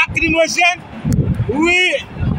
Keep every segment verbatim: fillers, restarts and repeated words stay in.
lacrymogènes. Oui.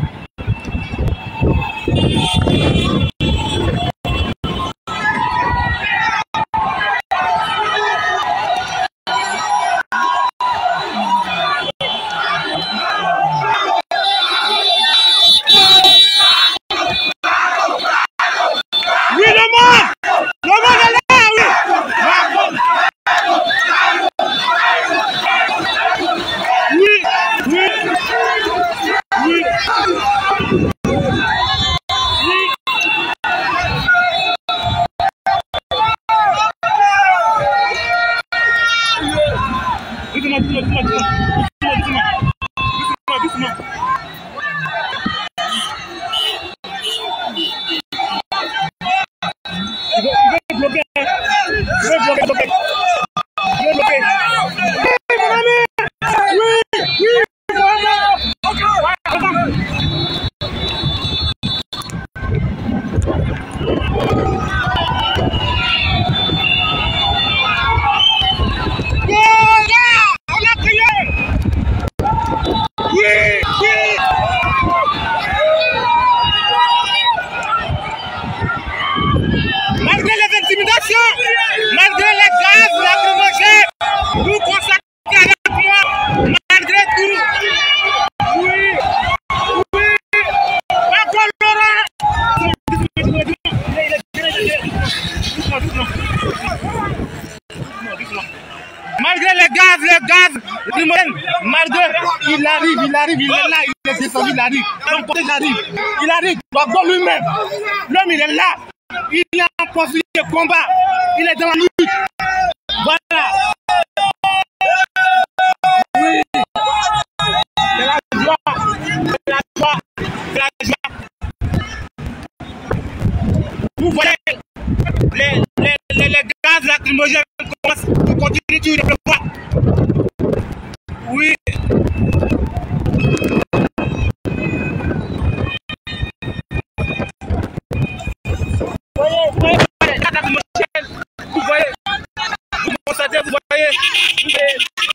Malgré les intimidations, malgré les gaz lacrymogènes, vous consacrez avec moi, malgré tout. Oui, oui, Papa Laurent. Malgré les gaz, les gaz, malgré, il arrive, il arrive, il est là, il est descendu, il arrive. Donc, il arrive, il arrive, il va lui-même. L'homme, il est là. Il est en conflit de combat. Il est dans la lutte. Voilà. Oui. C'est la joie. C'est la joie. C'est la joie. Vous voyez, les, les, les, les gaz lacrymogènes commencent à continuer de pleuvoir. Oui. Vous voyez, vous voyez, vous constatez, vous voyez, vous voyez.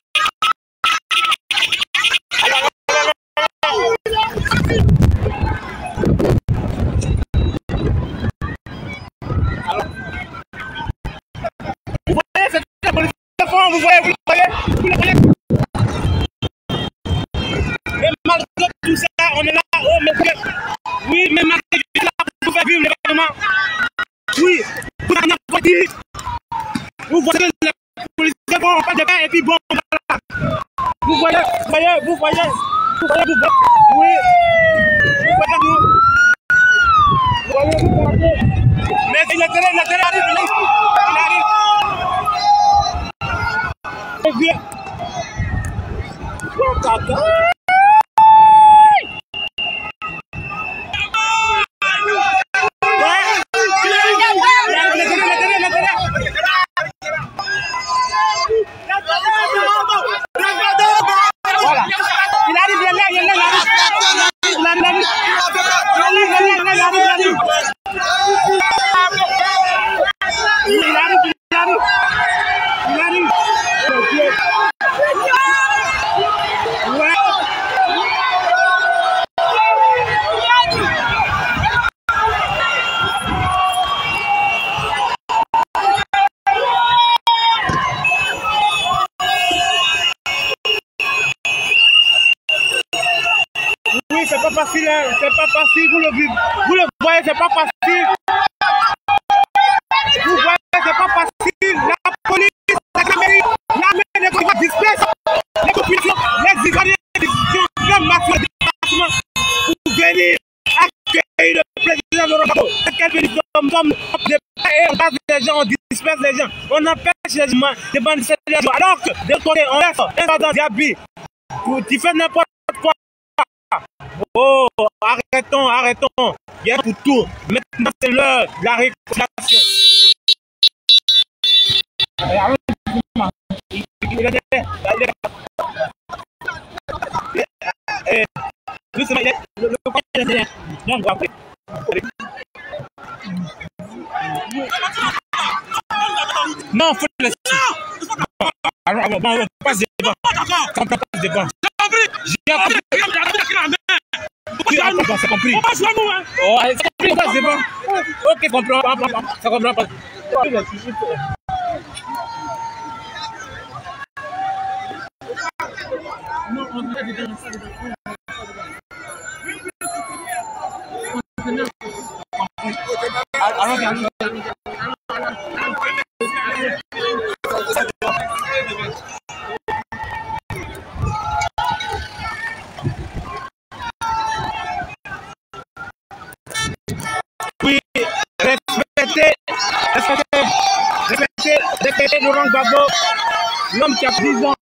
Alors, alors, vous voyez, c'est très bon, vous voyez, vous voyez, vous voyez. Mais malgré tout ça, on est là, oh, mais oui, mais malgré tout ça, vous pouvez vivre l'événement. Oui, vous n'avez pas dit. Vous voyez les policiers vont en fait de pain et puis bon, voilà. Vous voyez, vous voyez, vous voyez, vous voyez, vous voyez, oui, vous voyez, vous voyez, vous voyez, mais le terrain, le terrain arrive, il arrive, il arrive. Oh, caca. Voilà. Il arrive, il est là, il est là, il arrive. Il arrive, il arrive. Il arrive, il arrive. Il arrive. Ouais. Oui, c'est pas facile, hein. C'est pas facile, vous le vivez. Vous le voyez, c'est pas facile. Vous voyez, c'est pas facile. La police, la caméra, l'armée, les combattants dispersent. Les populations, les Ivoiriens, les gens massent le département pour venir accueillir le président de Roberto. Quel bénéfice nous sommes et on passe les gens, on disperse les gens. On empêche les humains de manifester les gens. Alors que de l'autre côté, on laisse un dans Diaby. Tu fais n'importe quoi. Oh, arrêtons, arrêtons. Il y a pour tout. Maintenant, c'est l'heure de la réconciliation. Non, il faut le laisser. Alors, on passe des bancs. On passe des bancs. compris. J'ai compris. C'est compris. Oh, c'est compris, c'est bon. Ok, comprends. Ça comprend pas. Non, on va dire dans ça. Oui, respectez, respectez, respectez, respectez Laurent Gbagbo, l'homme qui a dix ans.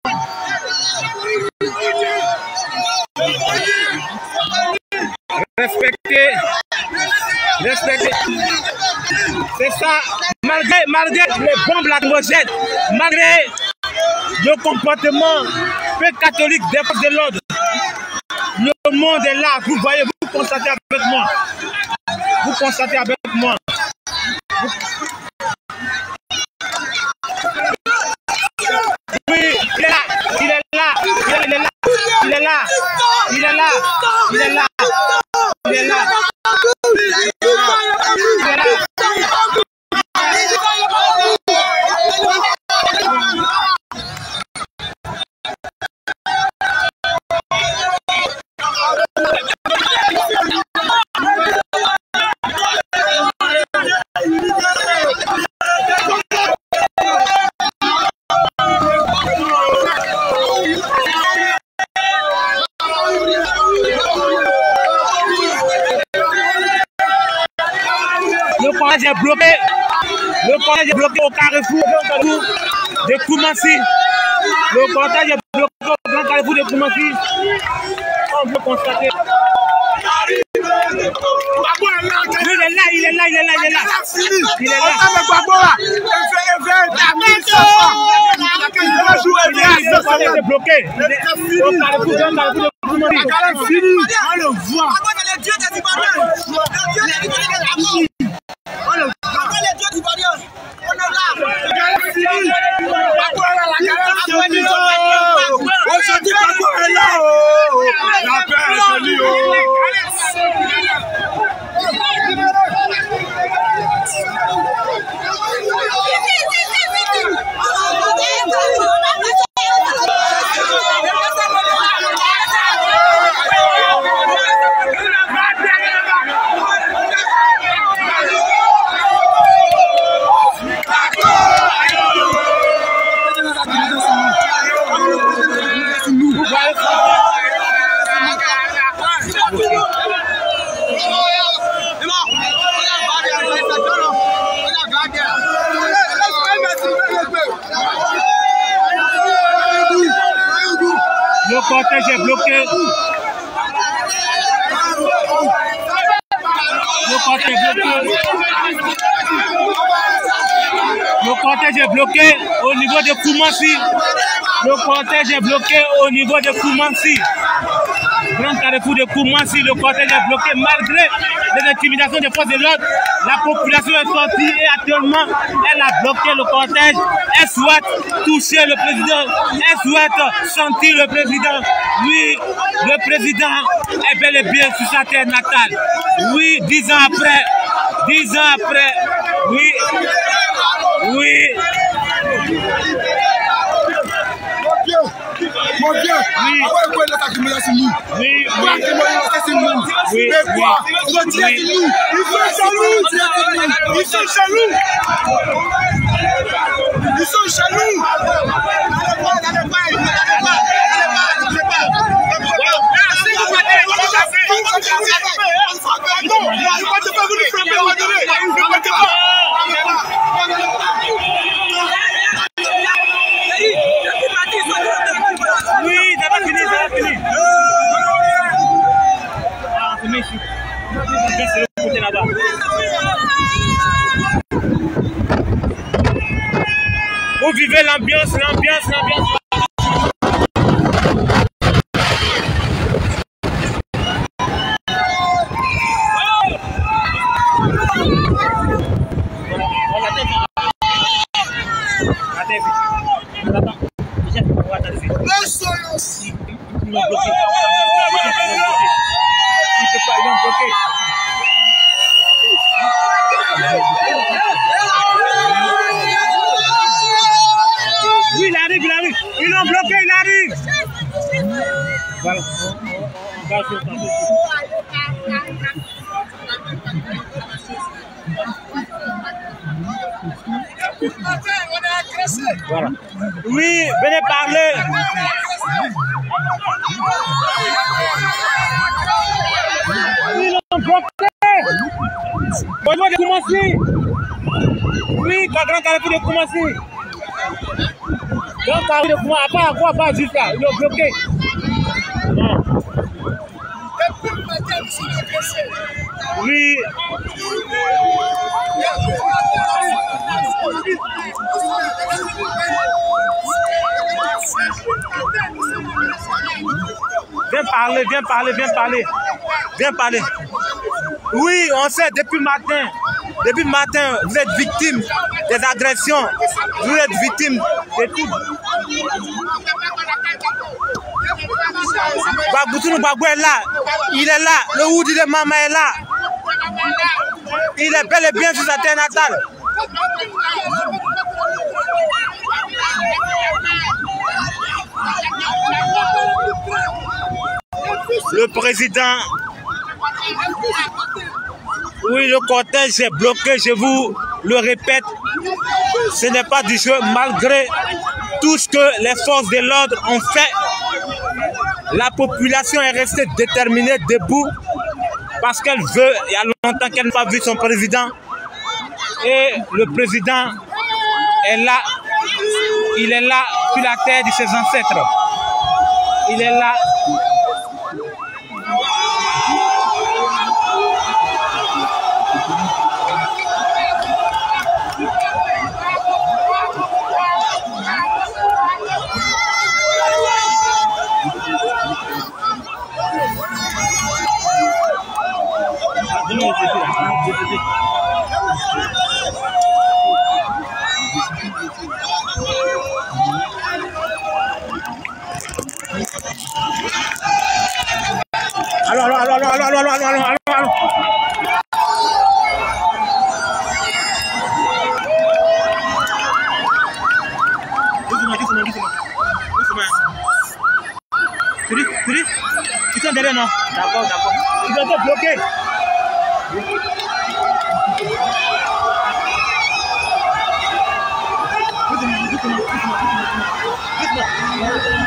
Respectez, respectez. C'est ça, malgré, malgré les bombes lacrymogènes, malgré le comportement peu catholique des forces de l'ordre, le monde est là, vous voyez, vous constatez avec moi. Vous constatez avec moi. Oui, il est là, il est là, il est là, il est là, il est là, il est là, il est là. Le cortège est bloqué. Le cortège est bloqué au carrefour de Koumassi. Le cortège est bloqué au grand carrefour de Koumassi. On peut constater. Il est là, il est là, il est là, il est là. Il est là. Le cortège est bloqué. Au carrefour de Koumassi. On le voit. On le voit. Les dieux d'Ivoiriens, on est là. Aujourd'hui, Gbagbo est là. La paix est venue. Le cortège est bloqué. Le cortège est bloqué. Le cortège est bloqué au niveau de Koumassi. Le cortège est bloqué au niveau de Koumassi. Grand carrefour de Koumassi, le cortège est bloqué malgré les intimidations des forces de l'ordre. La population est sortie et actuellement elle a bloqué le cortège. Elle souhaite toucher le président. Elle souhaite sentir le président. Oui, le président est bel et bien sur sa terre natale. Oui, dix ans après. Dix ans après. Oui. Oui. Mon Dieu, oui. Pourquoi il attaque nous? Oui, pourquoi il attaque nous? Oui, mais quoi? Ils sont jaloux. Ils sont jaloux. Ils sont jaloux. Ils sont jaloux. Oui, ça va finir, ça va finir. Ah, c'est méchant. C'est le côté là-bas. Vous vivez l'ambiance, l'ambiance, l'ambiance. ils ont bloqué. Oui, il arrive, il arrive. Ils l'ont bloqué, il arrive. Voilà. Voilà. Oui, venez parler. Ils l'ont bloqué. Bon, de commencer. Oui, quand grand carrefour de commencer. Grand carrefour de commencer. Après, à quoi pas juste là? Ils l'ont bloqué. Non. Oui. Viens parler, viens parler, viens parler. Viens parler. Oui, on sait, depuis le matin, depuis le matin, vous êtes victime des agressions. Vous êtes victime de tout. Bagoutou Bagou est là. Il est là. Le Woudi de Mama est là. Il est bel et bien sur sa terre natale. Le président, oui, le cortège est bloqué, je vous le répète, ce n'est pas du jeu, malgré tout ce que les forces de l'ordre ont fait. La population est restée déterminée, debout, parce qu'elle veut, il y a longtemps qu'elle n'a pas vu son président. Et le président est là, il est là sur la terre de ses ancêtres. Il est là. Allô, allô, allô, allô, allô, allô, allô, allô, allô, allô. Doucement, doucement, doucement. Doucement. Tu dis, tu dis, ils sont derrière, non? D'accord, d'accord. Ils ont été bloqués. Doucement, doucement, doucement, doucement.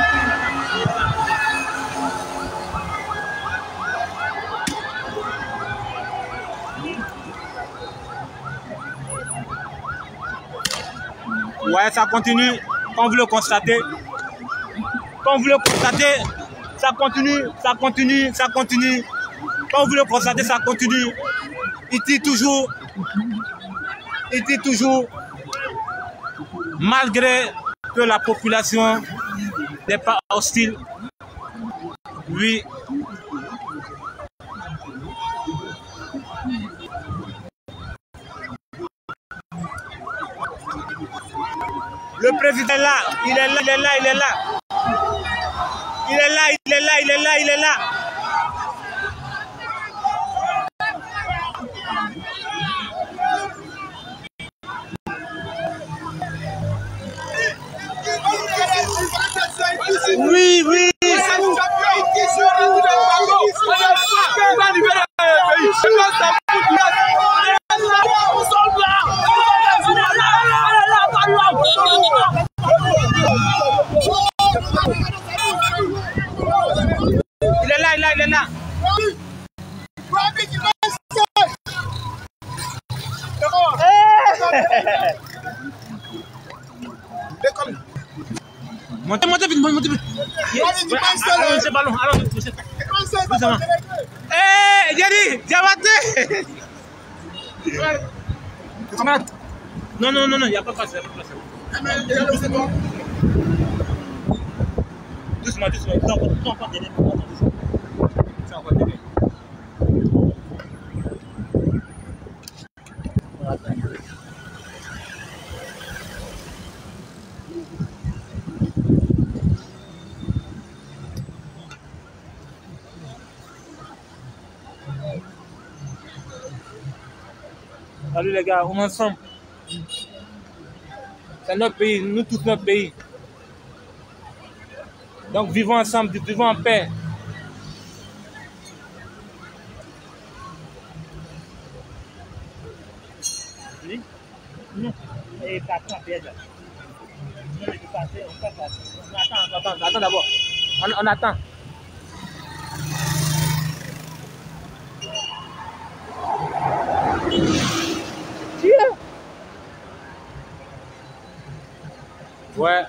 Ouais, ça continue, comme vous le constatez. Comme vous le constatez, ça continue, ça continue, ça continue. Comme vous le constatez, ça continue. Il tire toujours. Il tire toujours. Malgré que la population n'est pas hostile. Oui. Le président est là, il est là, il est là, il est là. Il est là, il est là, il est là, il est là. Oui, oui. Il est là, il est là, il est là. Montez, montez vite, montez vite. Allons, ce ballon, allons, monsieur. Eh, Jerry, Diabaté. Non, non, non, non, il n'y a pas de place, il n'y a pas de place. Doucement, doucement, ils sont encore derrière. Ils sont encore derrière. Salut les gars, on est ensemble. C'est notre pays, nous tous notre pays. Donc vivons ensemble, vivons en paix. Oui? Non. Et partons en piège. Non, mais on passe, on passe. On attend, on attend, on attend d'abord. On, on attend. Tire. Ouais.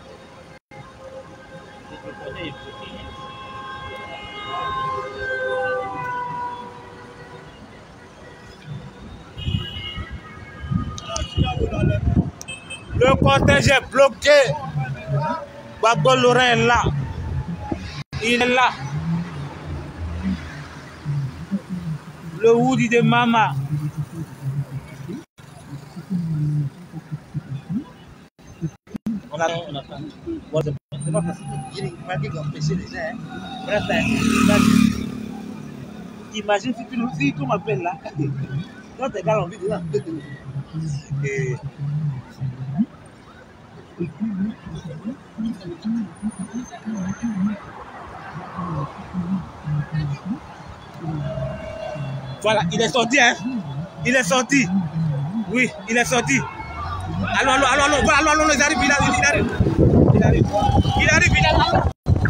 Le cortège est bloqué. Gbagbo Laurent est là. Il est là. Le Woody de Mama. On attend, on attend. Bon, c'est pas facile. Il m'a dit d'empêcher les gens. Hein. Bref, imagine. Imagine si tu nous si tu m'appelles là. Quand tes gars ont envie de là. Et... Voilà, il est sorti, hein. Il est sorti. Oui, il est sorti. Allons, allons, allons, allons, allons, allons, il arrive, il arrive, il arrive. Il arrive, il arrive, il arrive.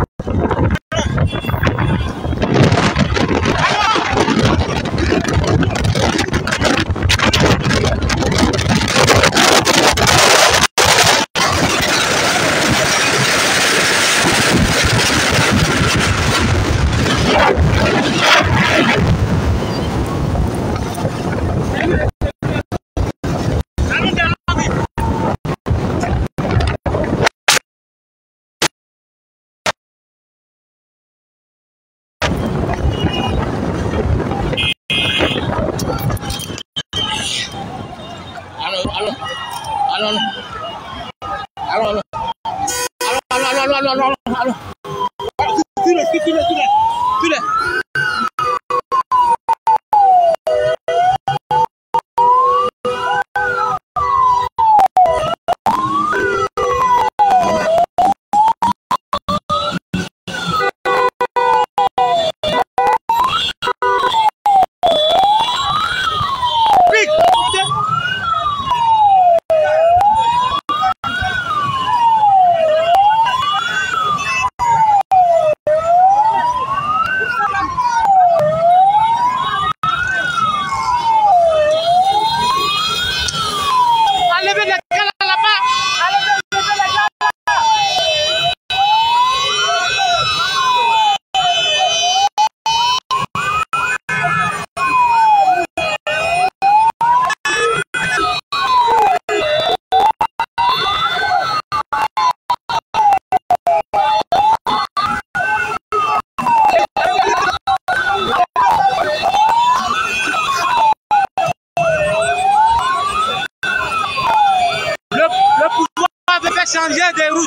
Changer des routes.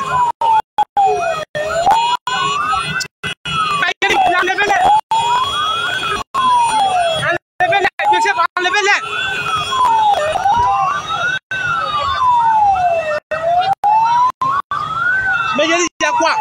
Enlevez-les. Enlevez-les. Je sais pas, enlevez-les. Mais je dis, il y a quoi?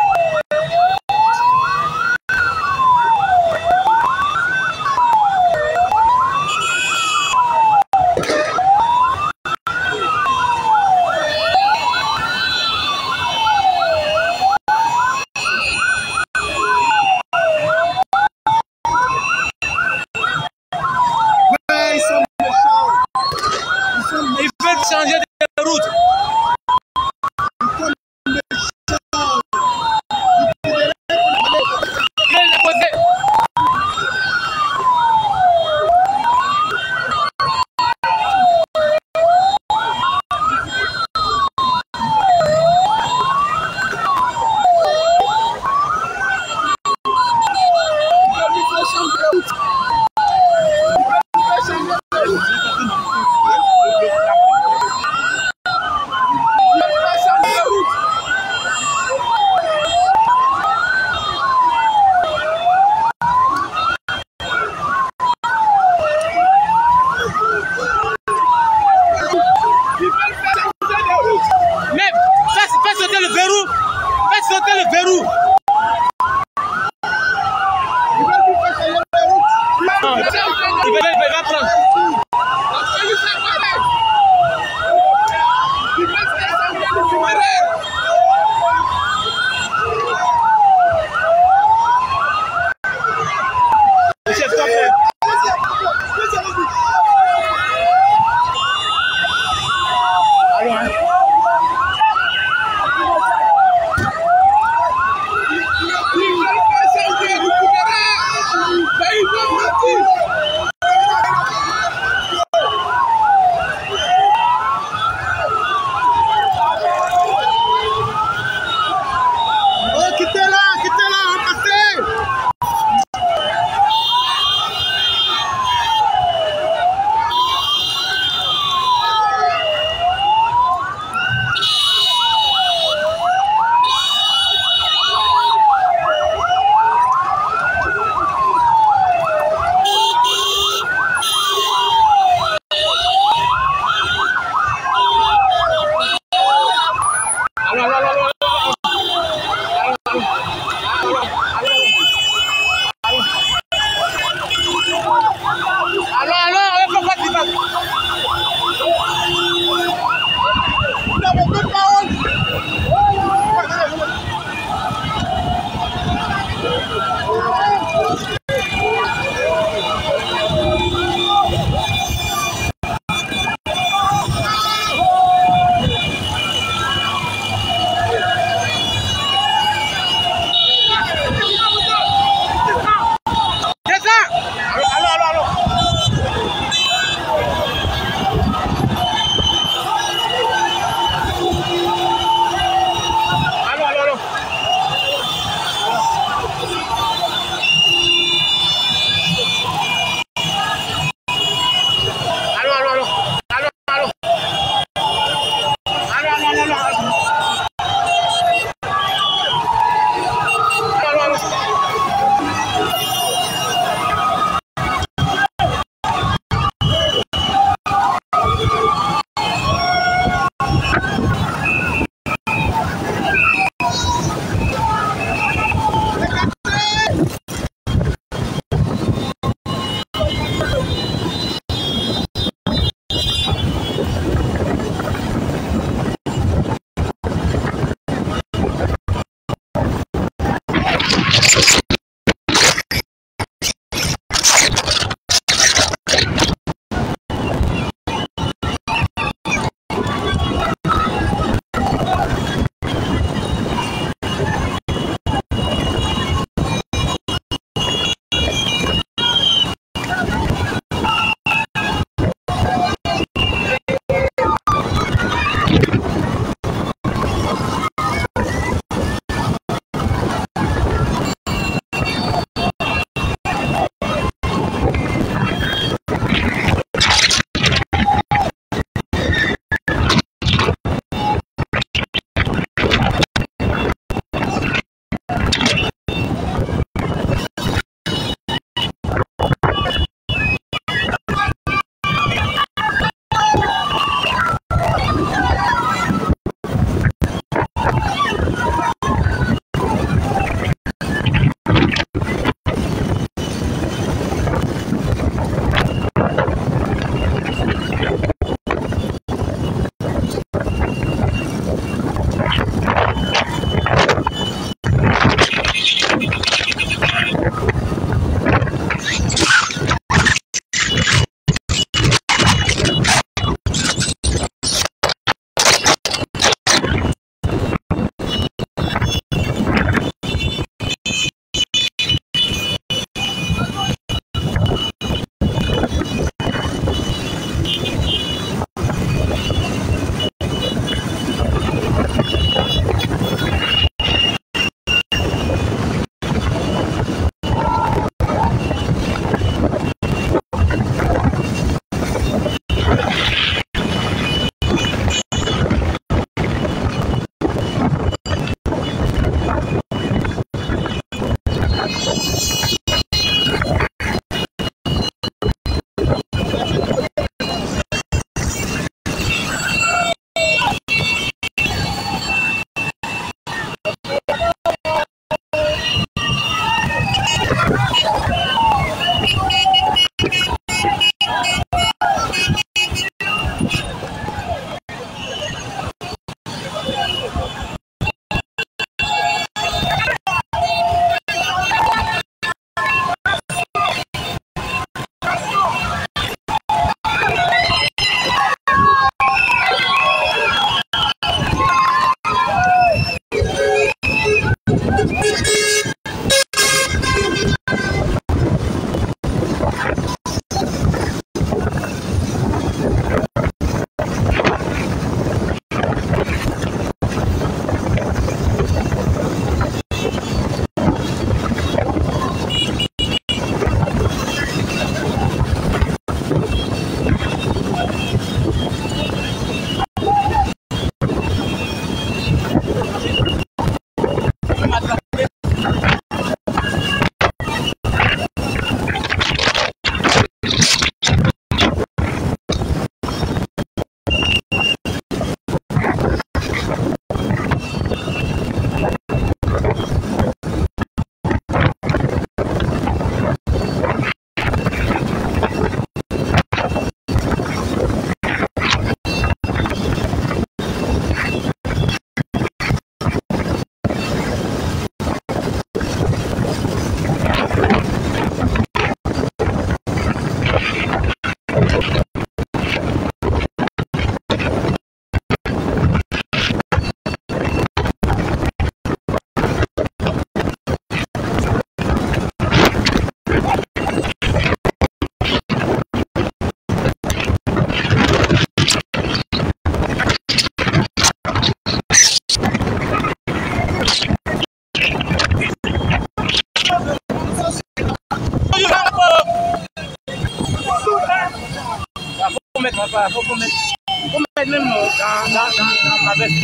pas, faut qu'on mette, faut mettre même dans, dans, dans, dans ma veste.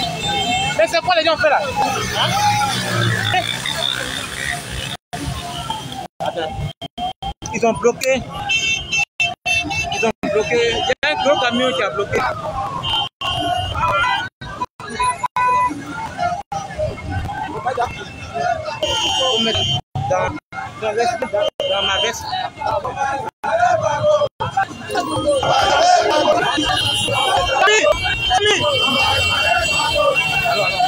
Mais c'est quoi les gens font là? Hein? Attends. Ils ont bloqué. Ils ont bloqué. Il y a un gros camion qui a bloqué. Faut mettre dans, dans, dans, dans ma veste. Allez, allez. Alors,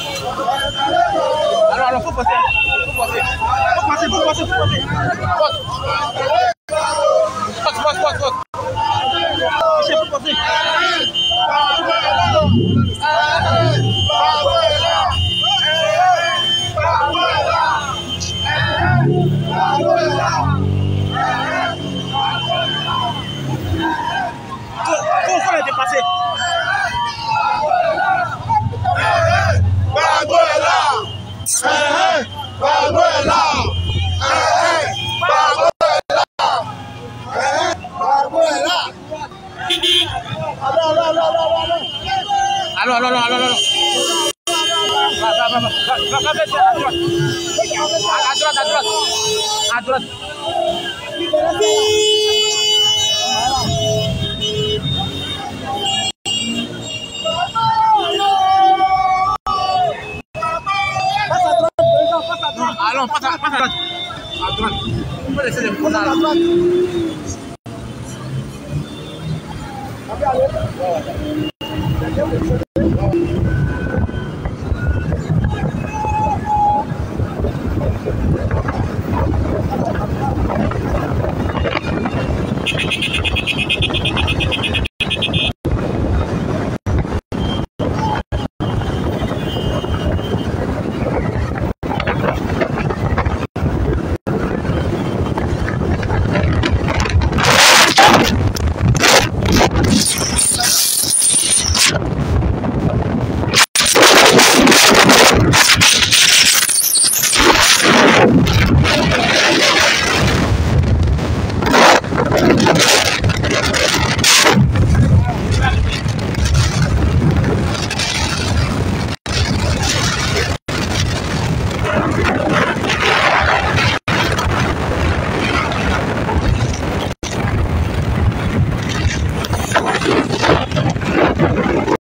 alors, alors, faut passer, faut passer, faut passer, faut passer, faut passer. Passe, passe, passe, passe. Faut passer. Faut les dépasser. Baguela! Eh, Baguela! Eh, Baguela! Eh, Baguela! Allons, allons, allons, allons, allons. Allons, allons, allons, allons. Va, va, va, va, va, va, baisser à droite. À droite, à droite. À droite. Allons, passe à, passe à droite. À droite. On peut laisser les personnes à droite. aller.